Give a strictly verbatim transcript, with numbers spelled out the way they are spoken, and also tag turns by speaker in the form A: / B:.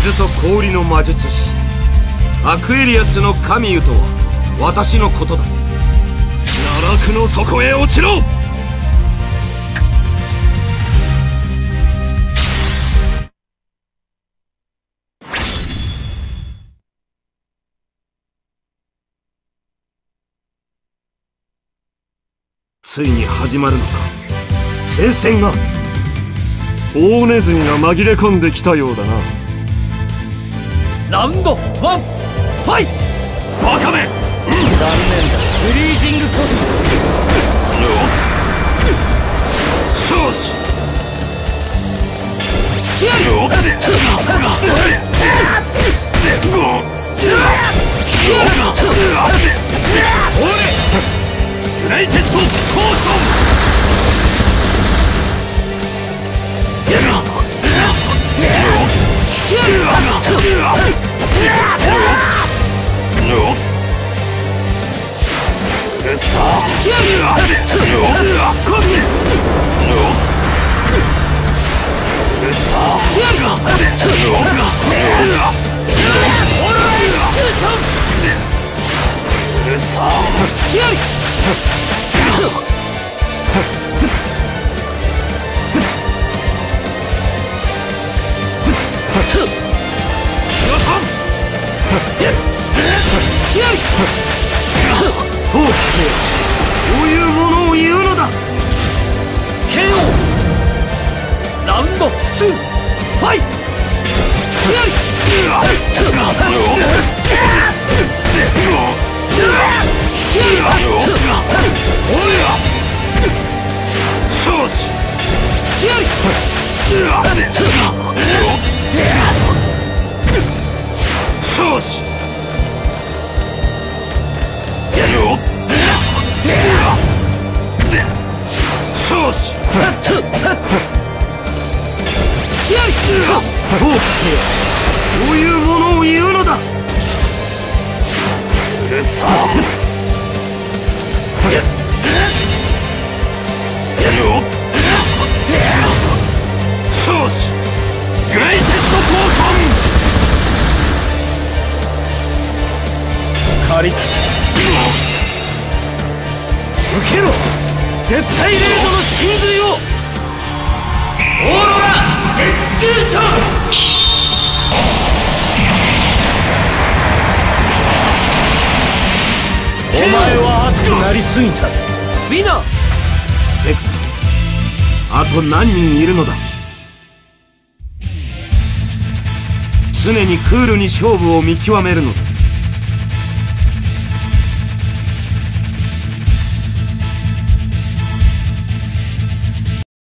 A: 水と氷の魔術師アクエリアスのカミユとは私のことだ。
B: 奈落の底へ落ちろ。
A: ついに始まるのか、聖戦が。
B: 大ネズミが紛れ込んできたようだな。
C: ラウンドワンファイト。
B: バカめ、うん、
C: 残念だ。フリージングコー
A: ト。よし、
C: 付き合い。
A: よっ
B: グレイテストコーション。
A: どういうものを言うのだ。
C: ケーオー ラウンドツーファイト。
A: どういうものを言うのだ。うるさ調子グレイテストコーション。
C: 借りつ受けろ。絶対レードの真髄を。オーロラエクスキューション。お前は熱くなりすぎた。ウィナー。
A: スペクター、あと何人いるのだ。常にクールに勝負を見極めるのだ。